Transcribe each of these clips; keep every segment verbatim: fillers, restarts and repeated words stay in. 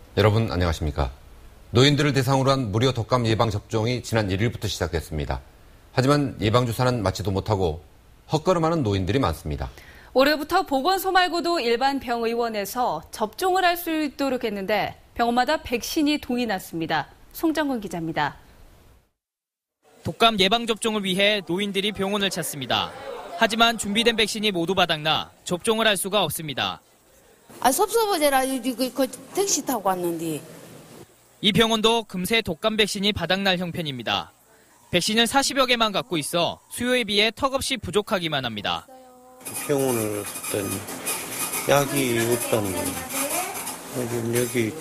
여러분 안녕하십니까. 노인들을 대상으로 한 무료 독감 예방접종이 지난 일 일부터 시작됐습니다. 하지만 예방주사는 맞지도 못하고 헛걸음하는 노인들이 많습니다. 올해부터 보건소 말고도 일반 병의원에서 접종을 할 수 있도록 했는데 병원마다 백신이 동이 났습니다. 송정근 기자입니다. 독감 예방접종을 위해 노인들이 병원을 찾습니다. 하지만 준비된 백신이 모두 바닥나 접종을 할 수가 없습니다. 아, 섭섭하더라. 그, 그 택시 타고 왔는데. 이 병원도 금세 독감 백신이 바닥날 형편입니다. 백신을 사십여 개만 갖고 있어 수요에 비해 턱없이 부족하기만 합니다. 병원을 갔더니 약이 없다는 거예요. 요즘 여기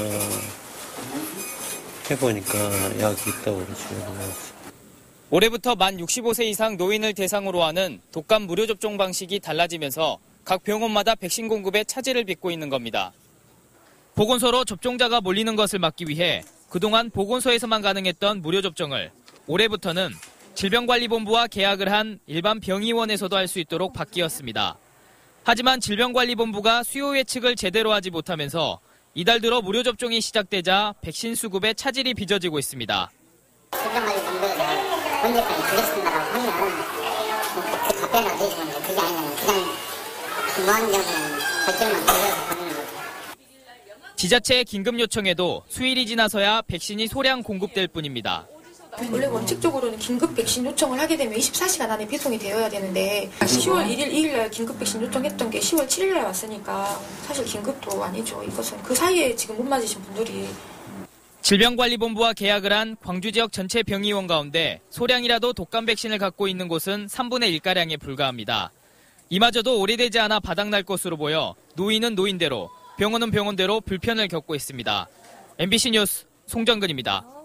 전화해보니까 약이 있다고 그러시더라고요. 올해부터 만 육십오 세 이상 노인을 대상으로 하는 독감 무료 접종 방식이 달라지면서 각 병원마다 백신 공급에 차질을 빚고 있는 겁니다. 보건소로 접종자가 몰리는 것을 막기 위해 그동안 보건소에서만 가능했던 무료 접종을 올해부터는 질병관리본부와 계약을 한 일반 병의원에서도 할 수 있도록 바뀌었습니다. 하지만 질병관리본부가 수요 예측을 제대로 하지 못하면서 이달 들어 무료 접종이 시작되자 백신 수급에 차질이 빚어지고 있습니다. 질병관리본부에서 언제까지 주겠습니다라고 하면 그 답변을 해주는데 그게 아니라 그냥 무한정은 결정만 돌려서 보내는 거죠. 지자체의 긴급 요청에도 수일이 지나서야 백신이 소량 공급될 뿐입니다. 원래 원칙적으로는 긴급 백신 요청을 하게 되면 이십사 시간 안에 배송이 되어야 되는데 시월 일 일, 이 일날 긴급 백신 요청했던 게 시월 칠 일날 왔으니까 사실 긴급도 아니죠. 이것은 그 사이에 지금 못 맞으신 분들이. 질병관리본부와 계약을 한 광주 지역 전체 병의원 가운데 소량이라도 독감 백신을 갖고 있는 곳은 삼분의 일가량에 불과합니다. 이마저도 오래되지 않아 바닥날 것으로 보여 노인은 노인대로 병원은 병원대로 불편을 겪고 있습니다. 엠비씨 뉴스 송정근입니다.